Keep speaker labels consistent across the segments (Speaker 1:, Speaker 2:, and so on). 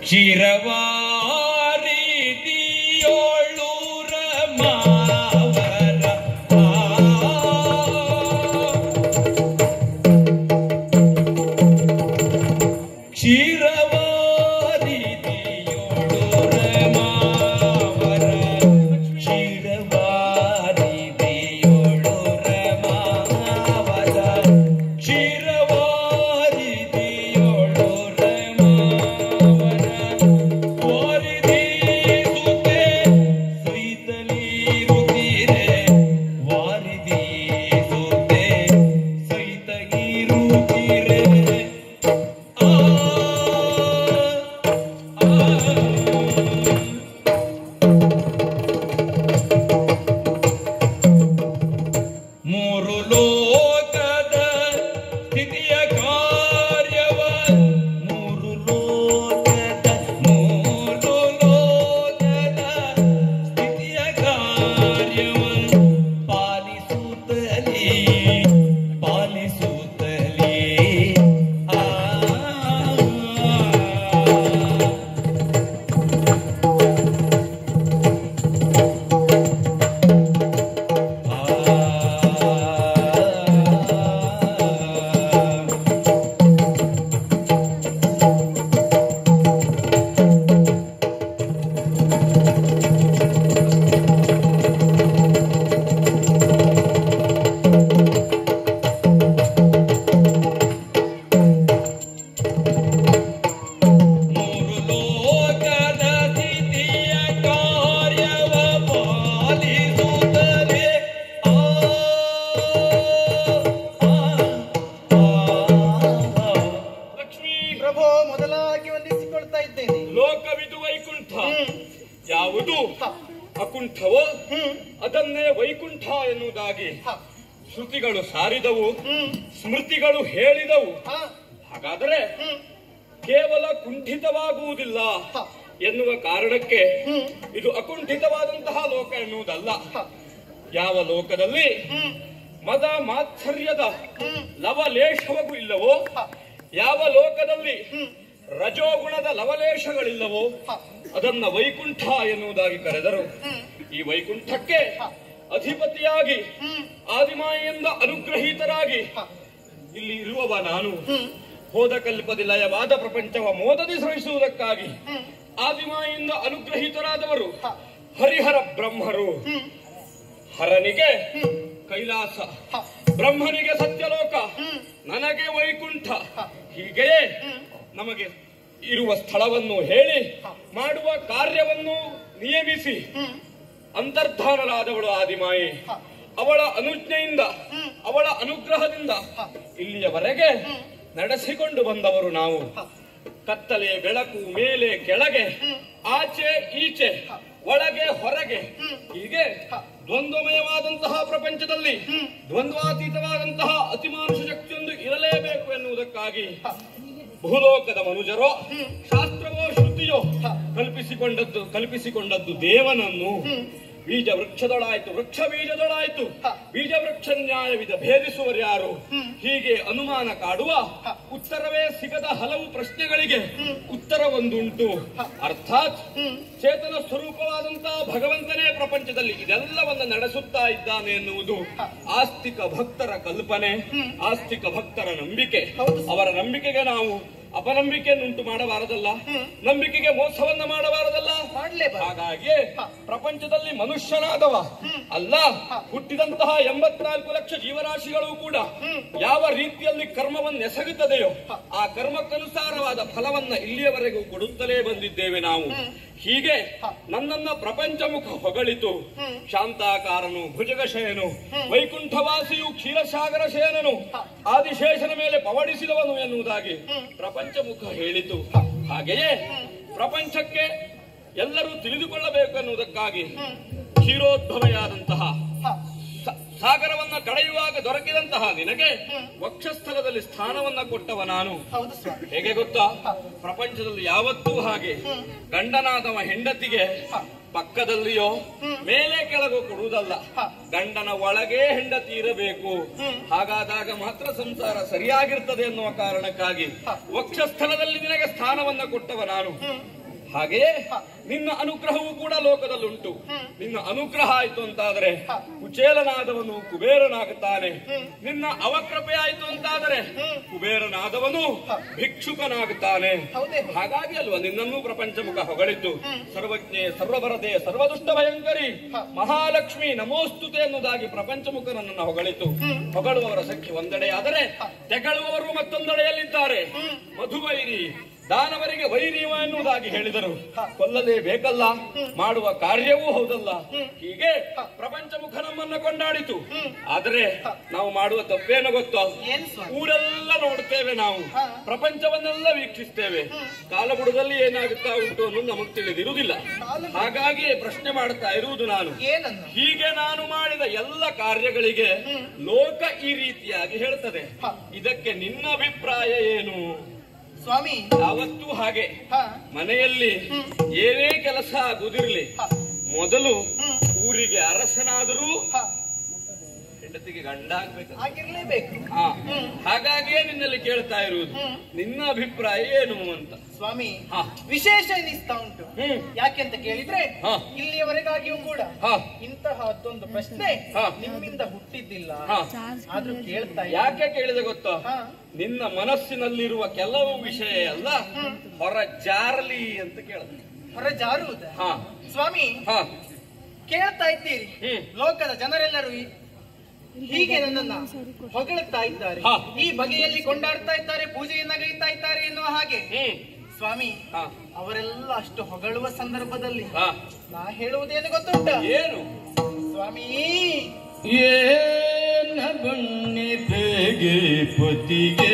Speaker 1: ಶಿರವಾರಿದಿಯೋಳೂರ ಮಾವರ ಯಾವುದು ಅಕುಂಠವೋ ಅದನ್ನೇ ವೈಕುಂಠ ಎನ್ನುವುದಾಗಿ ಶ್ರುತಿಗಳು ಸಾರಿದವು, ಸ್ಮೃತಿಗಳು ಹೇಳಿದವು. ಹಾಗಾದರೆ ಕೇವಲ ಕುಂಠಿತವಾಗುವುದಿಲ್ಲ ಎನ್ನುವ ಕಾರಣಕ್ಕೆ ಇದು ಅಕುಂಠಿತವಾದಂತಹ ಲೋಕ ಎನ್ನುವುದಲ್ಲ. ಯಾವ ಲೋಕದಲ್ಲಿ ಮದ ಮಾತ್ಸರ್ಯದ ಲವಲೇಶವೂ ಇಲ್ಲವೋ, ಯಾವ ಲೋಕದಲ್ಲಿ ರಜೋಗುಣದ ಲವಲೇಶಗಳಿಲ್ಲವೋ ಅದನ್ನ ವೈಕುಂಠ ಎನ್ನುವುದಾಗಿ ಕರೆದರು. ಈ ವೈಕುಂಠಕ್ಕೆ ಅಧಿಪತಿಯಾಗಿ ಆದಿಮಾಯಿಂದ ಅನುಗ್ರಹೀತರಾಗಿ ಇಲ್ಲಿ ಇರುವವ ನಾನು ಹೋದ ಕಲ್ಪದಿ ಲಯವಾದ ಪ್ರಪಂಚವ ಮೋದದಿ ಸಹಿಸುವುದಕ್ಕಾಗಿ ಆದಿಮಾಯಿಂದ ಅನುಗ್ರಹೀತರಾದವರು ಹರಿಹರ ಬ್ರಹ್ಮರು. ಹರನಿಗೆ ಕೈಲಾಸ, ಬ್ರಹ್ಮನಿಗೆ ಸತ್ಯಲೋಕ, ನನಗೆ ವೈಕುಂಠ. ಹೀಗೆಯೇ ನಮಗೆ ಇರುವ ಸ್ಥಳವನ್ನು ಹೇಳಿ ಮಾಡುವ ಕಾರ್ಯವನ್ನು ನಿಯಮಿಸಿ ಅಂತರ್ಧಾನರಾದವಳು ಆದಿಮಾಯಿ. ಅವಳ ಅನುಜ್ಞೆಯಿಂದ, ಅವಳ ಅನುಗ್ರಹದಿಂದ ಇಲ್ಲಿಯವರೆಗೆ ನಡೆಸಿಕೊಂಡು ಬಂದವರು ನಾವು. ಕತ್ತಲೆ ಬೆಳಕು, ಮೇಲೆ ಕೆಳಗೆ, ಆಚೆ ಈಚೆ, ಒಳಗೆ ಹೊರಗೆ, ಹೀಗೆ ದ್ವಂದ್ವಮಯವಾದಂತಹ ಪ್ರಪಂಚದಲ್ಲಿ ದ್ವಂದ್ವಾತೀತವಾದಂತಹ ಅತಿಮಾನುಷ ಶಕ್ತಿಯೊಂದು ಇರಲೇಬೇಕು ಎನ್ನುವುದಕ್ಕಾಗಿ ಭೂಲೋಕದ ಮನುಜರೋ, ಶಾಸ್ತ್ರವೋ ಶ್ರುತಿಯೋ ಕಲ್ಪಿಸಿಕೊಂಡದ್ದು ದೇವನನ್ನು. ಬೀಜ ವೃಕ್ಷದೊಳಾಯ್ತು, ವೃಕ್ಷ ಬೀಜದೊಳಾಯ್ತು, ಬೀಜ ವೃಕ್ಷ ನ್ಯಾಯವಿದ ಭೇದಿಸುವರು ಯಾರು? ಹೀಗೆ ಅನುಮಾನ ಕಾಡುವ, ಉತ್ತರವೇ ಸಿಗದ ಹಲವು ಪ್ರಶ್ನೆಗಳಿಗೆ ಉತ್ತರ ಒಂದುಂಟು. ಅರ್ಥಾತ್ ಚೇತನ ಸ್ವರೂಪವಾದಂತಹ ಭಗವಂತನೇ ಪ್ರಪಂಚದಲ್ಲಿ ಇದೆಲ್ಲವನ್ನ ನಡೆಸುತ್ತಾ ಇದ್ದಾನೆ ಎನ್ನುವುದು ಆಸ್ತಿಕ ಭಕ್ತರ ಕಲ್ಪನೆ, ಆಸ್ತಿಕ ಭಕ್ತರ ನಂಬಿಕೆ. ಅವರ ನಂಬಿಕೆಗೆ ನಾವು ಅಪನಂಬಿಕೆಯನ್ನುಂಟು ಮಾಡಬಾರದಲ್ಲ, ನಂಬಿಕೆಗೆ ಮೋಸವನ್ನ ಮಾಡಬಾರದಲ್ಲ. ಹಾಗಾಗಿ ಪ್ರಪಂಚದಲ್ಲಿ ಮನುಷ್ಯನಾದವ ಅಲ್ಲ, ಹುಟ್ಟಿದಂತಹ 84 ಲಕ್ಷ ಜೀವರಾಶಿಗಳು ಕೂಡ ಯಾವ ರೀತಿಯಲ್ಲಿ ಕರ್ಮವನ್ನು ಎಸಗುತ್ತದೆಯೋ ಆ ಕರ್ಮಕ್ಕನುಸಾರವಾದ ಫಲವನ್ನ ಇಲ್ಲಿಯವರೆಗೂ ಕೊಡುತ್ತಲೇ ಬಂದಿದ್ದೇವೆ ನಾವು. ಹೀಗೆ ನನ್ನನ್ನ ಪ್ರಪಂಚಮುಖ ಹೊಗಳಿತು. ಶಾಂತಾಕಾರನು, ಭುಜಗಶಯನು, ವೈಕುಂಠವಾಸಿಯು, ಕ್ಷೀರಸಾಗರ ಶಯನನು, ಆದಿಶೇಷನ ಮೇಲೆ ಪವಡಿಸಿದವನು ಎನ್ನುವುದಾಗಿ ಪ್ರಪಂಚಮುಖ ಹೇಳಿತು. ಹಾಗೆಯೇ ಪ್ರಪಂಚಕ್ಕೆ ಎಲ್ಲರೂ ತಿಳಿದುಕೊಳ್ಳಬೇಕು ಎನ್ನುವುದಕ್ಕಾಗಿ ಕ್ಷೀರೋದ್ಭವೆಯಾದಂತಹ ಸಾಗರವನ್ನ ಕಳೆಯುವಾಗ ದೊರಕಿದಂತಹ ನಿನಗೆ ವಕ್ಷಸ್ಥಲದಲ್ಲಿ ಸ್ಥಾನವನ್ನ ಕೊಟ್ಟವ ನಾನು. ಹೇಗೆ ಗೊತ್ತಾ? ಪ್ರಪಂಚದಲ್ಲಿ ಯಾವತ್ತೂ ಹಾಗೆ ಗಂಡನಾದವ ಹೆಂಡತಿಗೆ ಪಕ್ಕದಲ್ಲಿಯೋ ಮೇಲೆ ಕೆಳಗೋ ಕೊಡುವುದಲ್ಲ, ಗಂಡನ ಒಳಗೆ ಹೆಂಡತಿ ಇರಬೇಕು. ಹಾಗಾದಾಗ ಮಾತ್ರ ಸಂಸಾರ ಸರಿಯಾಗಿರ್ತದೆ ಎನ್ನುವ ಕಾರಣಕ್ಕಾಗಿ ವಕ್ಷಸ್ಥಲದಲ್ಲಿ ನಿನಗೆ ಸ್ಥಾನವನ್ನ ಕೊಟ್ಟವ ನಾನು. ಹಾಗೆಯೇ ನಿನ್ನ ಅನುಗ್ರಹವೂ ಕೂಡ ಲೋಕದಲ್ಲುಂಟು. ನಿನ್ನ ಅನುಗ್ರಹ ಆಯ್ತು ಅಂತಾದರೆ ಕುಚೇಲನಾದವನು ಕುಬೇರನಾಗುತ್ತಾನೆ. ನಿನ್ನ ಅವಕೃಪೆ ಆಯ್ತು ಅಂತಾದರೆ ಕುಬೇರನಾದವನು ಭಿಕ್ಷುಕನಾಗುತ್ತಾನೆ. ಹಾಗಾಗಿ ಅಲ್ವಾ ನಿನ್ನನ್ನು ಪ್ರಪಂಚಮುಖ ಹೊಗಳಿದ್ದು. ಸರ್ವಜ್ಞೆ, ಸರ್ವಭರತೆ, ಸರ್ವದುಷ್ಟ ಭಯಂಕರಿ ಮಹಾಲಕ್ಷ್ಮಿ ನಮೋಸ್ತುತೆ ಎನ್ನುವುದಾಗಿ ಪ್ರಪಂಚಮುಖ ನನ್ನನ್ನು ಹೊಗಳಿತು. ಹೊಗಳುವವರ ಸಂಖ್ಯೆ ಒಂದೆಡೆಯಾದರೆ ತೆಗಳುವವರು ಮತ್ತೊಂದೆಡೆಯಲ್ಲಿದ್ದಾರೆ. ಮಧುವೈರಿ ದಾನವರಿಗೆ ವೈರಿವ ಎನ್ನುವುದಾಗಿ ಹೇಳಿದರು. ಕೊಲ್ಲಲೇಬೇಕಲ್ಲ, ಮಾಡುವ ಕಾರ್ಯವೂ ಹೌದಲ್ಲ. ಹೀಗೆ ಪ್ರಪಂಚಮುಖ ನಮ್ಮನ್ನ ಕೊಂಡಾಡಿತು. ಆದರೆ ನಾವು ಮಾಡುವ ತಪ್ಪೇನು ಗೊತ್ತೋ? ಊರೆಲ್ಲ ನೋಡ್ತೇವೆ, ನಾವು ಪ್ರಪಂಚವನ್ನೆಲ್ಲ ವೀಕ್ಷಿಸ್ತೇವೆ. ಕಾಲಬುಡದಲ್ಲಿ ಏನಾಗುತ್ತಾ ಉಂಟು ಅನ್ನೋದು ನಮಗೆ ತಿಳಿದಿರುವುದಿಲ್ಲ. ಹಾಗಾಗಿ ಪ್ರಶ್ನೆ ಮಾಡ್ತಾ ಇರುವುದು ನಾನು. ಹೀಗೆ ನಾನು ಮಾಡಿದ ಎಲ್ಲ ಕಾರ್ಯಗಳಿಗೆ ಲೋಕ ಈ ರೀತಿಯಾಗಿ ಹೇಳ್ತದೆ. ಇದಕ್ಕೆ ನಿನ್ನ ಅಭಿಪ್ರಾಯ ಏನು
Speaker 2: ಸ್ವಾಮಿ?
Speaker 1: ಯಾವತ್ತೂ ಹಾಗೆ ಮನೆಯಲ್ಲಿ ಏನೇ ಕೆಲಸ ಆಗುವುದಿರಲಿ, ಮೊದಲು ಊರಿಗೆ ಅರಸನಾದರೂ ಹೆಂಡತಿಗೆ ಗಂಡ
Speaker 2: ಆಗಿರ್ಲೇಬೇಕು.
Speaker 1: ಹಾಗಾಗಿಯೇ ನಿನ್ನಲ್ಲಿ ಕೇಳ್ತಾ ಇರುವುದು, ನಿನ್ನ ಅಭಿಪ್ರಾಯ ಏನು ಅಂತ.
Speaker 2: ಸ್ವಾಮಿ, ವಿಶೇಷ ಎನಿಸ್ತಾ ಉಂಟು. ಯಾಕೆಂತ ಕೇಳಿದ್ರೆ ಇಲ್ಲಿಯವರೆಗಾಗಿಯೂ ಕೂಡ ಇಂತಹದ್ದೊಂದು ಪ್ರಶ್ನೆ ನಿಮ್ಮಿಂದ ಹುಟ್ಟಿದ್ದಿಲ್ಲ. ಆದ್ರೂ ಕೇಳ್ತಾ.
Speaker 1: ಯಾಕೆ ಕೇಳಿದೆ ಗೊತ್ತಾ? ನಿನ್ನ ಮನಸ್ಸಿನಲ್ಲಿರುವ ಕೆಲವು ವಿಷಯ ಎಲ್ಲ ಹೊರ ಜಾರಲಿ ಅಂತ ಕೇಳಿದೆ.
Speaker 2: ಹೊರ ಜಾರುವುದ? ಸ್ವಾಮಿ, ಕೇಳ್ತಾ ಇದ್ದೀರಿ. ಲೋಕದ ಜನರೆಲ್ಲರೂ ಹೀಗೆ ನನ್ನನ್ನ ಹೊಗಳುತ್ತಾ ಇದ್ದಾರೆ, ಈ ಬಗೆಯಲ್ಲಿ ಕೊಂಡಾಡ್ತಾ ಇದ್ದಾರೆ, ಪೂಜೆಯನ್ನ ಗೈತಾ ಇದ್ದಾರೆ ಎನ್ನುವ ಹಾಗೆ. ಸ್ವಾಮಿ, ಅವರೆಲ್ಲ ಅಷ್ಟು ಹೊಗಳುವ ಸಂದರ್ಭದಲ್ಲಿ ನಾ ಹೇಳುವುದೇನು ಗೊತ್ತುಂಟ?
Speaker 1: ಏನು
Speaker 2: ಸ್ವಾಮಿ?
Speaker 3: ಏನ ಬನ್ನಿ ಬೇಗೆ ಪತಿಗೆ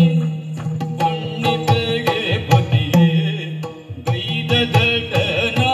Speaker 3: da da da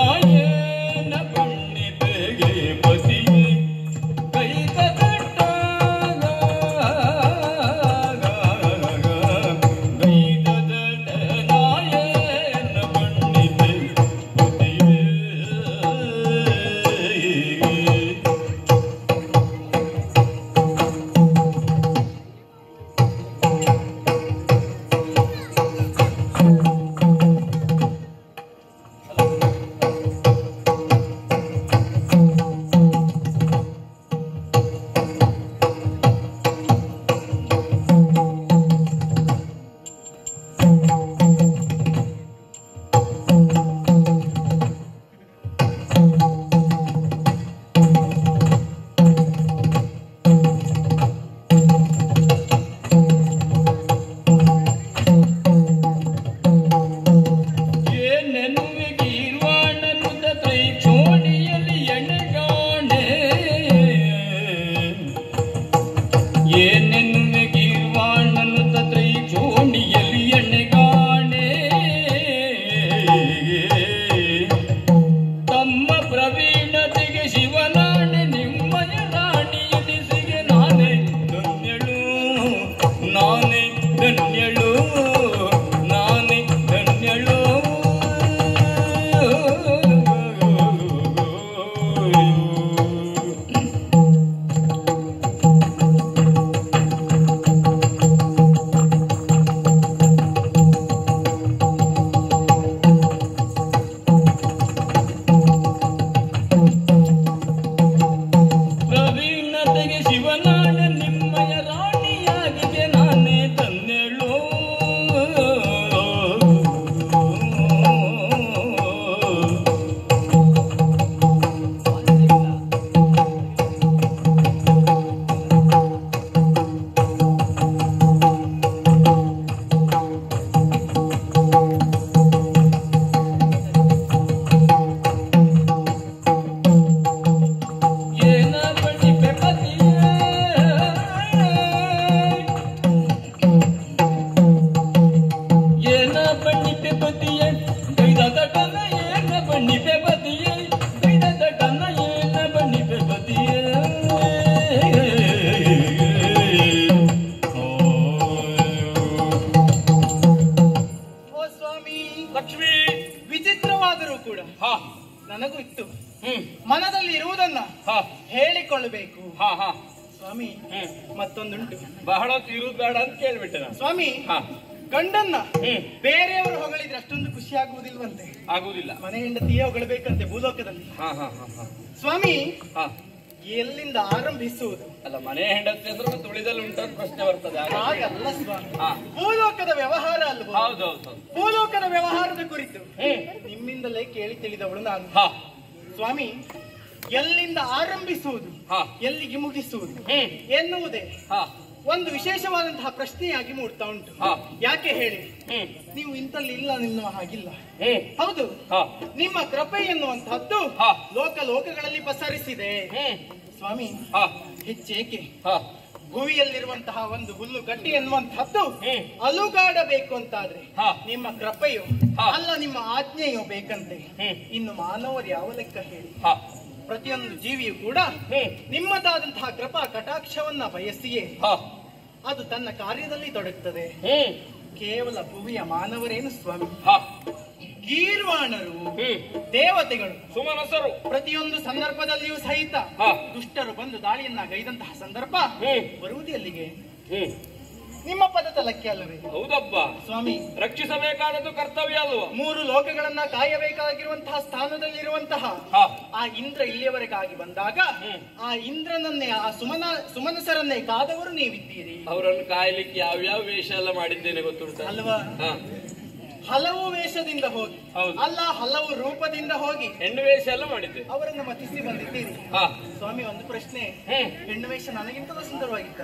Speaker 1: ಹಾ ಹಾ
Speaker 2: ಸ್ವಾಮಿ ಮತ್ತೊಂದುಂಟು.
Speaker 1: ಬಹಳ ಇರುವುದು ಬೇಡ ಅಂತ ಕೇಳ್ಬಿಟ್ಟೆ ನಾನು.
Speaker 2: ಸ್ವಾಮಿ
Speaker 1: ಹಾ
Speaker 2: ಗಂಡನ್ನ ಬೇರೆಯವರು ಹೊಗಳಿದ್ರೆ ಅಷ್ಟೊಂದು ಖುಷಿ ಆಗುವುದಿಲ್ವಂತೆ.
Speaker 1: ಆಗುವುದಿಲ್ಲ.
Speaker 2: ಮನೆ ಹೆಂಡತಿಯೇ ಹೊಗಳಬೇಕಂತೆ ಭೂಲೋಕದಲ್ಲಿ.
Speaker 1: ಹಾ ಹಾ ಹಾ ಹಾ
Speaker 2: ಸ್ವಾಮಿ
Speaker 1: ಹಾ
Speaker 2: ಎಲ್ಲಿಂದ ಆರಂಭಿಸುವುದು?
Speaker 1: ಅಲ್ಲ, ಮನೆ ಹೆಂಡತಿ ಅಂದ್ರೆ ತುಳಿದಲ್ಲಿ ಉಂಟಂತ ಪ್ರಶ್ನೆ ಬರ್ತದೆ.
Speaker 2: ಹಾಗಲ್ಲ ಸ್ವಾಮಿ,
Speaker 1: ಹಾ
Speaker 2: ಭೂಲೋಕದ ವ್ಯವಹಾರ ಅಲ್ವ?
Speaker 1: ಹೌದೌದು.
Speaker 2: ಭೂಲೋಕದ ವ್ಯವಹಾರದ ಕುರಿತು ನಿಮ್ಮಿಂದಲೇ ಕೇಳಿ ತಿಳಿದವಳು ನಾನು.
Speaker 1: ಹಾ
Speaker 2: ಸ್ವಾಮಿ, ಎಲ್ಲಿಂದ ಆರಂಭಿಸುವುದು
Speaker 1: ಹಾ
Speaker 2: ಎಲ್ಲಿಗೆ ಮುಗಿಸುವುದು ಎನ್ನುವುದೇ
Speaker 1: ಹಾ
Speaker 2: ಒಂದು ವಿಶೇಷವಾದಂತಹ ಪ್ರಶ್ನೆಯಾಗಿ ಮೂಡ್ತಾ ಉಂಟು.
Speaker 1: ಹಾ
Speaker 2: ಯಾಕೆ ಹೇಳಿ, ನೀವು ಇಂತಲ್ಲಿ ಇಲ್ಲ ನಿಲ್ಲುವ ಹಾಗಿಲ್ಲ. ಹೌದು,
Speaker 1: ಹಾ
Speaker 2: ನಿಮ್ಮ ಕೃಪೆ ಎನ್ನುವಂತಹದ್ದು
Speaker 1: ಹಾ
Speaker 2: ಲೋಕಗಳಲ್ಲಿ ಪಸರಿಸಿದೆ ಸ್ವಾಮಿ.
Speaker 1: ಹಾ
Speaker 2: ಹೆಚ್ಚೇಕೆ
Speaker 1: ಹಾ
Speaker 2: ಭೂಮಿಯಲ್ಲಿರುವಂತಹ ಒಂದು ಹುಲ್ಲು ಕಟ್ಟಿ ಎನ್ನುವಂತಹದ್ದು ಅಲುಗಾಡಬೇಕು ಅಂತಾದ್ರೆ
Speaker 1: ಹಾ
Speaker 2: ನಿಮ್ಮ ಕೃಪೆಯೋ
Speaker 1: ಹಾ
Speaker 2: ಅಲ್ಲ ನಿಮ್ಮ ಆಜ್ಞೆಯೋ ಬೇಕಂತೆ. ಇನ್ನು ಮಾನವರು ಯಾವ ಲೆಕ್ಕ ಹೇಳಿ?
Speaker 1: ಹಾ
Speaker 2: ಪ್ರತಿಯೊಂದು ಜೀವಿಯು ಕೂಡ ನಿಮ್ಮದಾದಂತಹ ಕೃಪಾ ಕಟಾಕ್ಷವನ್ನ ಬಯಸಿಯೇ
Speaker 1: ಹಾ
Speaker 2: ಅದು ತನ್ನ ಕಾರ್ಯದಲ್ಲಿ ತೊಡಗುತ್ತದೆ. ಕೇವಲ ಭುವಿಯ ಮಾನವರೇನು ಸ್ವಾಮಿ,
Speaker 1: ಹಾ
Speaker 2: ಗೀರ್ವಾಣರು ದೇವತೆಗಳು
Speaker 1: ಸುಮನಸರು
Speaker 2: ಪ್ರತಿಯೊಂದು ಸಂದರ್ಭದಲ್ಲಿಯೂ ಸಹಿತ
Speaker 1: ಹಾ
Speaker 2: ದುಷ್ಟರು ಬಂದು ದಾಳಿಯನ್ನ ಗೈದಂತಹ ಸಂದರ್ಭ ಬರುವುದು ಎಲ್ಲಿಗೆ? ನಿಮ್ಮ ಪದತಲಕ್ಕೆ ಅಲ್ಲವೇ?
Speaker 1: ಹೌದಬ್ಬ
Speaker 2: ಸ್ವಾಮಿ,
Speaker 1: ರಕ್ಷಿಸಬೇಕಾದದ್ದು ಕರ್ತವ್ಯ ಅಲ್ವ?
Speaker 2: 3 ಲೋಕಗಳನ್ನ ಕಾಯಬೇಕಾಗಿರುವಂತಹ ಸ್ಥಾನದಲ್ಲಿರುವಂತಹ
Speaker 1: ಹಾ
Speaker 2: ಆ ಇಂದ್ರ ಇಲ್ಲಿಯವರೆಗಾಗಿ ಬಂದಾಗ ಆ ಇಂದ್ರನನ್ನೇ ಆ ಸುಮನಸರನ್ನೇ ಕಾದವರು ನೀವಿದ್ದೀರಿ.
Speaker 1: ಅವರನ್ನು ಕಾಯ್ಲಿಕ್ಕೆ ಯಾವ್ಯಾವ ವೇಷ ಎಲ್ಲ ಮಾಡಿದ್ದೇನೆ ಗೊತ್ತುಂಟ
Speaker 2: ಅಲ್ವಾ?
Speaker 1: ಹಾ
Speaker 2: ಹಲವು ವೇಷದಿಂದ ಹೋಗಿ
Speaker 1: ಹೌದು.
Speaker 2: ಅಲ್ಲ ಹಲವು ರೂಪದಿಂದ ಹೋಗಿ
Speaker 1: ಹೆಣ್ಣು ವೇಷ ಎಲ್ಲ ಮಾಡಿದ್ದೆ.
Speaker 2: ಅವರನ್ನು ಮತಿಸಿ ಬಂದಿದ್ದೀರಿ.
Speaker 1: ಹಾ
Speaker 2: ಸ್ವಾಮಿ, ಒಂದು ಪ್ರಶ್ನೆ, ಹೆಣ್ಣು ವೇಷ ನನಗಿಂತಲೂ ಸುಂದರವಾಗಿತ್ತ?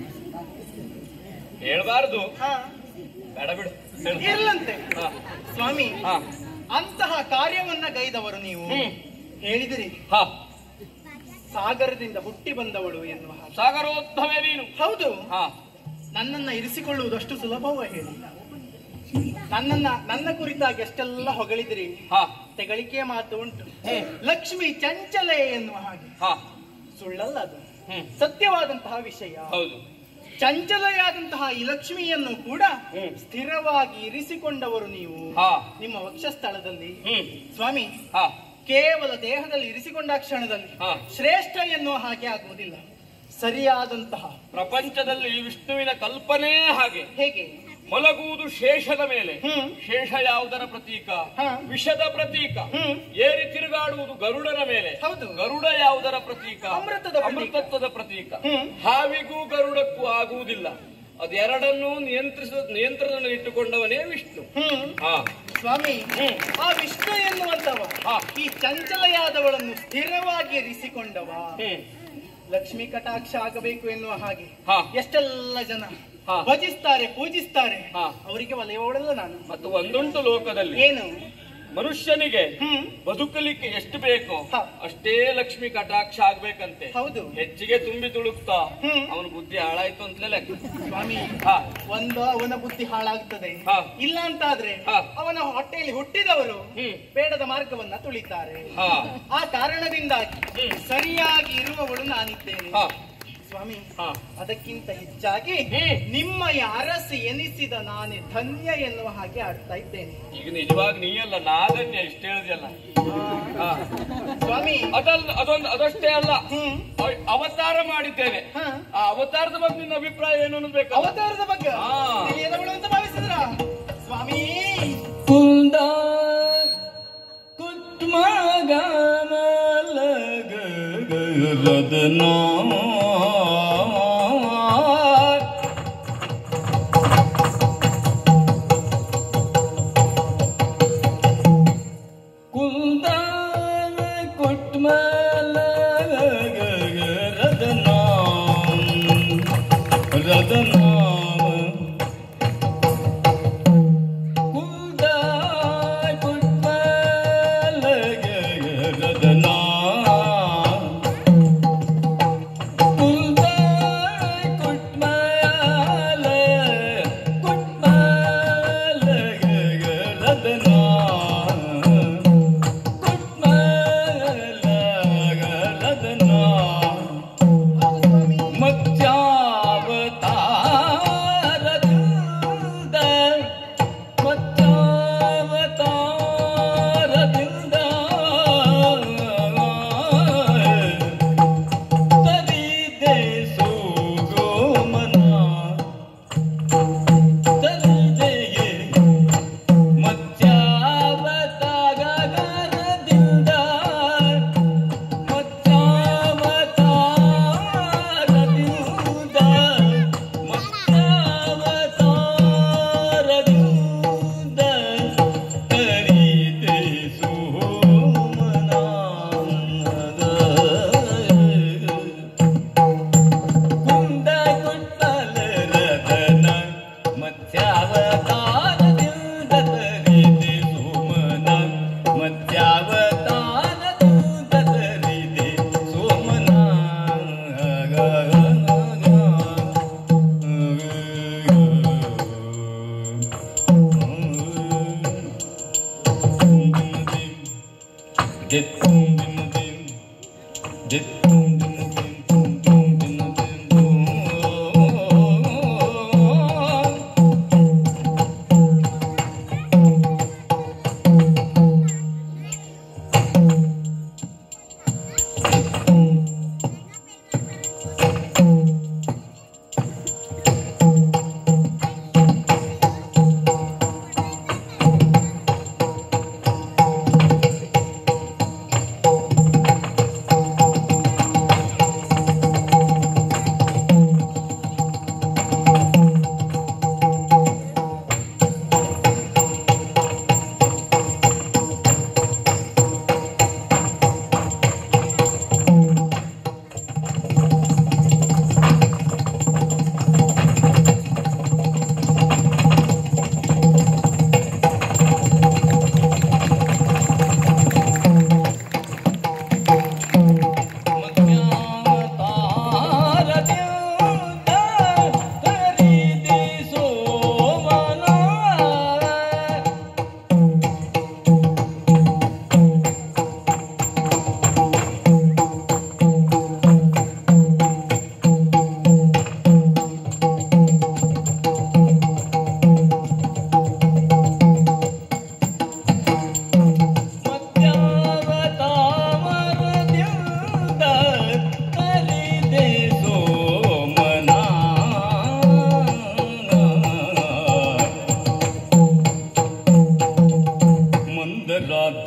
Speaker 1: ಹೇಳ್ಬಾರ್ದು.
Speaker 2: ಹಾ
Speaker 1: ಬೇಡ ಬಿಡು.
Speaker 2: ಇರ್ಲಂತೆ.
Speaker 1: ಹಾ
Speaker 2: ಸ್ವಾಮಿ,
Speaker 1: ಹಾ
Speaker 2: ಅಂತಹ ಕಾರ್ಯವನ್ನ ಗೈದವರು ನೀವು ಹೇಳಿದಿರಿ.
Speaker 1: ಹಾ
Speaker 2: ಸಾಗರದಿಂದ ಹುಟ್ಟಿ ಬಂದವಳು ಎನ್ನುವ ಹಾಗೆ.
Speaker 1: ಸಾಗರೋದ್ಭವೇ ನೀನು.
Speaker 2: ಹೌದು.
Speaker 1: ಹಾ
Speaker 2: ನನ್ನನ್ನ ಇರಿಸಿಕೊಳ್ಳುವುದು ಅಷ್ಟು ಸುಲಭವ ಹೇಳಿ? ನನ್ನ ಕುರಿತಾಗಿ ಎಷ್ಟೆಲ್ಲ ಹೊಗಳಿದಿರಿ.
Speaker 1: ಹಾ
Speaker 2: ತೆಗಳಿಕೆ ಮಾತು ಉಂಟು. ಲಕ್ಷ್ಮಿ ಚಂಚಲೆ ಎನ್ನುವ ಹಾಗೆ.
Speaker 1: ಹಾ
Speaker 2: ಸುಳ್ಳಲ್ಲ ಅದು, ಸತ್ಯವಾದಂತಹ ವಿಷಯ.
Speaker 1: ಹೌದು.
Speaker 2: ಚಂಚಲೆಯಾದಂತಹ ಈ ಲಕ್ಷ್ಮಿಯನ್ನು ಕೂಡ ಸ್ಥಿರವಾಗಿ ಇರಿಸಿಕೊಂಡವರು ನೀವು
Speaker 1: ಹಾ
Speaker 2: ನಿಮ್ಮ ವಕ್ಷಸ್ಥಳದಲ್ಲಿ. ಸ್ವಾಮಿ,
Speaker 1: ಹಾ
Speaker 2: ಕೇವಲ ದೇಹದಲ್ಲಿ ಇರಿಸಿಕೊಂಡ ಕ್ಷಣದಲ್ಲಿ ಶ್ರೇಷ್ಠ ಎನ್ನುವ ಹಾಗೆ ಆಗುವುದಿಲ್ಲ. ಸರಿಯಾದಂತಹ
Speaker 1: ಪ್ರಪಂಚದಲ್ಲಿ ವಿಷ್ಣುವಿನ ಕಲ್ಪನೆ ಹಾಗೆ.
Speaker 2: ಹೇಗೆ?
Speaker 1: ಮಲಗುವುದು ಶೇಷದ ಮೇಲೆ. ಶೇಷ ಯಾವುದರ ಪ್ರತೀಕ? ವಿಷದ ಪ್ರತೀಕ. ಏರಿ ತಿರುಗಾಡುವುದು ಗರುಡನ ಮೇಲೆ.
Speaker 2: ಹೌದು.
Speaker 1: ಗರುಡ ಯಾವುದರ ಪ್ರತೀಕ?
Speaker 2: ಅಮೃತತ್ವದ
Speaker 1: ಪ್ರತೀಕ. ಹಾವಿಗೂ ಗರುಡಕ್ಕೂ ಆಗುವುದಿಲ್ಲ. ಅದೆರಡನ್ನೂ ನಿಯಂತ್ರಣದಲ್ಲಿ ಇಟ್ಟುಕೊಂಡವನೇ ವಿಷ್ಣು.
Speaker 2: ಸ್ವಾಮಿ, ಆ ವಿಷ್ಣು ಎನ್ನುವಂತವ ಈ ಚಂಚಲೆಯಾದವಳನ್ನು ಸ್ಥಿರವಾಗಿ ಇರಿಸಿಕೊಂಡವ. ಲಕ್ಷ್ಮೀ ಕಟಾಕ್ಷ ಆಗಬೇಕು ಎನ್ನುವ ಹಾಗೆ ಎಷ್ಟೆಲ್ಲ ಜನ ಭಜಿಸ್ತಾರೆ, ಪೂಜಿಸ್ತಾರೆ. ಅವರಿಗೆ ಒಲೆಯವಳಲ್ಲ ನಾನು.
Speaker 1: ಮತ್ತು ಒಂದುಂಟು ಲೋಕದಲ್ಲಿ,
Speaker 2: ಏನು?
Speaker 1: ಮನುಷ್ಯನಿಗೆ ಬದುಕಲಿಕ್ಕೆ ಎಷ್ಟು ಬೇಕೋ ಅಷ್ಟೇ ಲಕ್ಷ್ಮಿ ಕಟಾಕ್ಷ ಆಗ್ಬೇಕಂತೆ.
Speaker 2: ಹೌದು.
Speaker 1: ಹೆಚ್ಚಿಗೆ ತುಂಬಿ ತುಳುಕ್ತಾ ಅವನ ಬುದ್ಧಿ ಹಾಳಾಯ್ತು ಅಂತಲೇ ಲೆಕ್ಕ.
Speaker 2: ಸ್ವಾಮಿ, ಒಂದು ಅವನ ಬುದ್ಧಿ ಹಾಳಾಗ್ತದೆ. ಇಲ್ಲ ಅಂತಾದ್ರೆ ಅವನ ಹೊಟ್ಟೆಯಲ್ಲಿ ಹುಟ್ಟಿದವರು ಬೇಡದ ಮಾರ್ಗವನ್ನ ತುಳಿತಾರೆ. ಆ ಕಾರಣದಿಂದಾಗಿ ಸರಿಯಾಗಿ ಇರುವವಳು ನಾನಿದ್ದೇನೆ ಸ್ವಾಮಿ. ಅದಕ್ಕಿಂತ ಹೆಚ್ಚಾಗಿ ನಿಮ್ಮ ಅರಸಿ ಎನಿಸಿದ ನಾನೇ ಧನ್ಯ ಎನ್ನುವ ಹಾಗೆ ಆಡ್ತಾ ಇದ್ದೇನೆ.
Speaker 1: ಈಗ ನಿಜವಾಗಿ ನೀಯಲ್ಲ, ನಾದನ್ಯ ಇಷ್ಟ ಹೇಳಿದೆಯಲ್ಲ
Speaker 2: ಸ್ವಾಮಿ.
Speaker 1: ಅದಷ್ಟೇ ಅಲ್ಲ, ಅವತಾರ ಮಾಡಿದ್ದೇನೆ. ಆ ಅವತಾರದ ಬಗ್ಗೆ ನಿನ್ನ ಅಭಿಪ್ರಾಯ ಏನು ಅನ್ನೋದು?
Speaker 2: ಅವತಾರದ ಬಗ್ಗೆ ತಿಳಿಯದವಳು ಅಂತ ಭಾವಿಸಿದ್ರ ಸ್ವಾಮಿ?
Speaker 3: ಕುಂದ ಕುಟ್ಮಗ ರದನಾ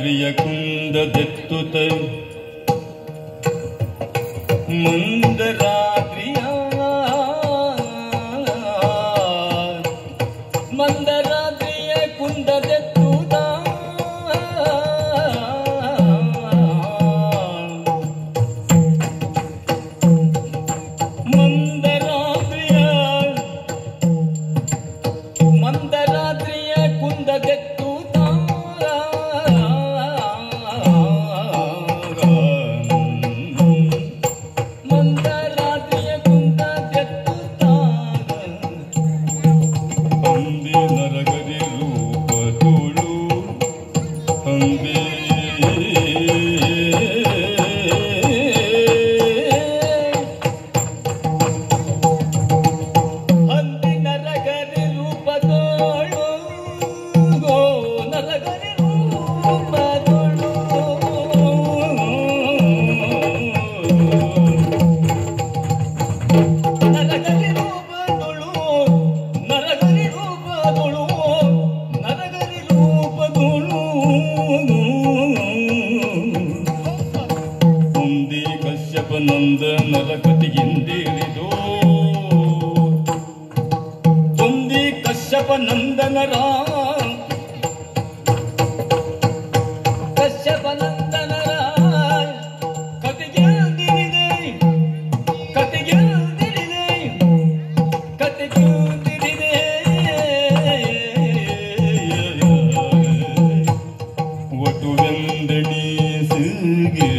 Speaker 3: ಮಂದರಾತ್ರಿಯ ಕುಂದದೆತ್ತುತ ಮಂದರಾತ್ರಿಯ ಮಂದರಾತ್ರಿಯ ಕುಂದದೆತ್ತುತ ಮಂದರಾತ್ರಿಯ ಕುಂದದೆತ್ತುತ ಮಂದರಾತ್ರಿಯ ಕುಂದದೆತ್ತುತ ಅಂದೆ ನರಗರಿ ರೂಪದೋಳು ಅಂದೆ ನಂದನರ ಕಥೆಯಿಂದೇರಿದೋ ತೊಂದಿ ಕಶ್ಯಪ ನಂದನರ ಕಥೆಗೆಲ್ದಿರಿದೆ ಒಟುವೆಂದಣಿ ಸಿಗೆ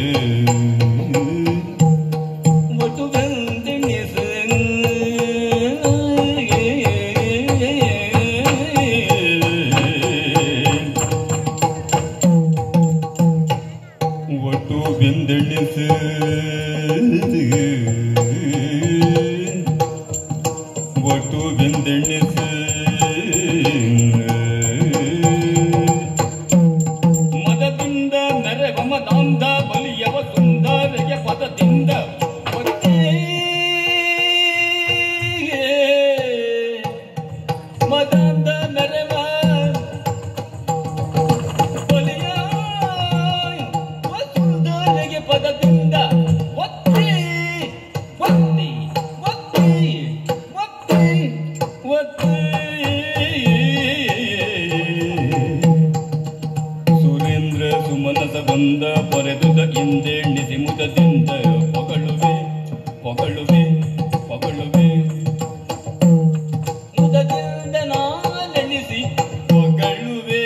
Speaker 3: ಒಟ್ಟು ಬೆಂದೆಣಿಸು ಮದದಿಂದ ಮೆರವ ಮದಾಂಧ ಬಲಿಯವ ಸುಂದರಗೆ ಪದದಿಂದ ಮದಾಂಧ ಮೆರವ ಬಲಿಯ ಸುಂದರಗೆ ಪದದಿಂದ ಸುರೇಂದ್ರ ಸುಮನಸ ಬಂದ ಪೊರೆದುದ ಹಿಂದೆಣಿಸಿ ಮುದದಿಂದ ಪೊಗಳುವೆ ಮುದದಿಂದ ನಾನೆಣಿಸಿ ಪೊಗಳುವೆ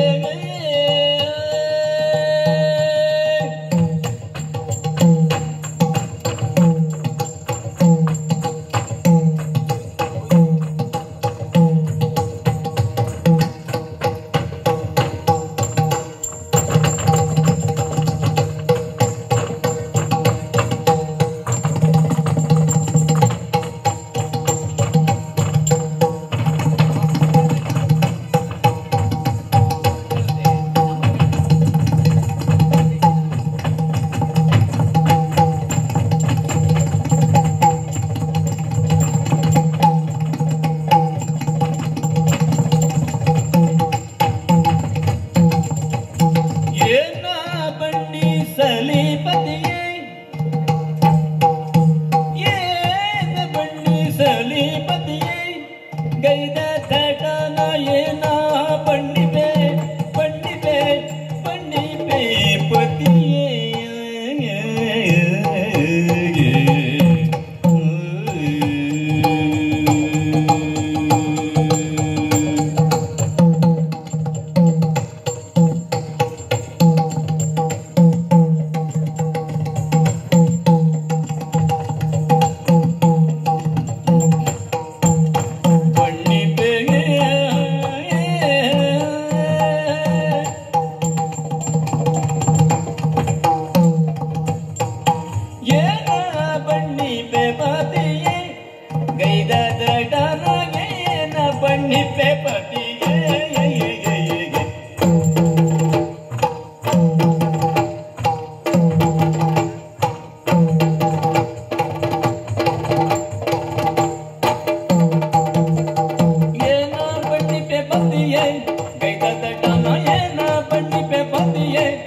Speaker 3: ಗೈದ ತಟನ ಏನ ಪಂಡಿಪೆ ಪತಿಯೇ Yeah.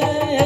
Speaker 3: ೇ